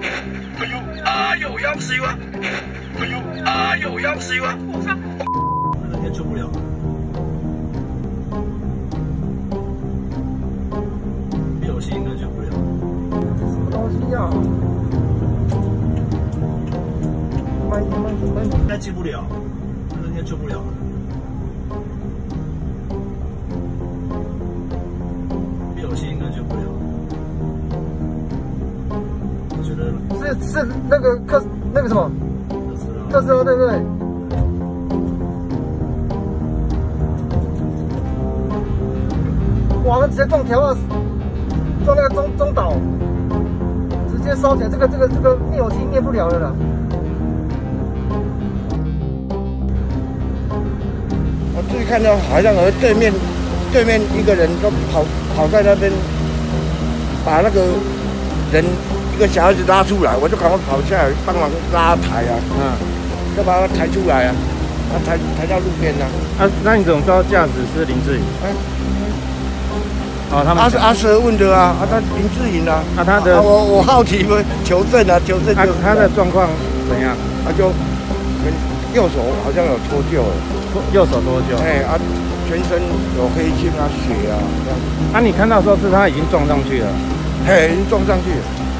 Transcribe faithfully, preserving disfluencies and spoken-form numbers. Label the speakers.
Speaker 1: 哎呦，啊有要死啊！哎呦，啊有要死啊！我操！那天救不了。没有心应该救不了。什么东西呀？慢一点，慢一点，慢一点。应该救不了，那天救不了了。 有些应该救不了，我觉得
Speaker 2: 是是那个克那个什么特斯拉对不对？哇，那直接撞条啊，撞那个中中岛，直接烧起来，这个这个这个灭火器灭不了了啦。
Speaker 3: 我自己看到好像和对面。 对面一个人都跑跑在那边，把那个人一个小孩子拉出来，我就赶快跑下来帮忙拉抬啊，嗯，就把他抬出来啊，他抬抬到路边啊。
Speaker 4: 啊，那你怎么知道驾驶是林志颖？哎、嗯，哦，他们阿
Speaker 3: 阿蛇问的啊，啊，他林志颖啊，
Speaker 4: 啊，他的，
Speaker 3: 啊、我我好奇不求证啊，求证就、啊、
Speaker 4: 他的状况怎样？
Speaker 3: 他、啊、就右手好像有脱臼了，
Speaker 4: 右手脱臼，
Speaker 3: 哎啊。 全身有黑青啊、血啊这样。
Speaker 4: 啊，你看到的时候是他已经撞上去了，
Speaker 3: 嘿，已经撞上去了。